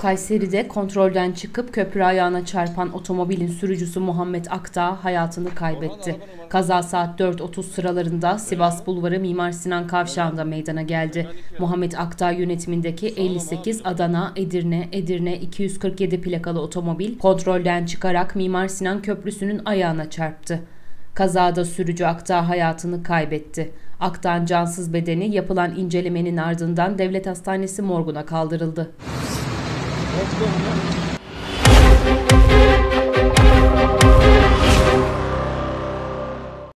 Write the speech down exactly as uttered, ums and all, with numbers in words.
Kayseri'de kontrolden çıkıp köprü ayağına çarpan otomobilin sürücüsü Muhammed Akdağ hayatını kaybetti. Kaza saat dört otuz sıralarında Sivas Bulvarı Mimar Sinan Kavşağı'nda meydana geldi. Muhammed Akdağ yönetimindeki elli sekiz Adana, Edirne, Edirne iki yüz kırk yedi plakalı otomobil kontrolden çıkarak Mimar Sinan Köprüsü'nün ayağına çarptı. Kazada sürücü Akdağ hayatını kaybetti. Akdağ'ın cansız bedeni yapılan incelemenin ardından devlet hastanesi morguna kaldırıldı.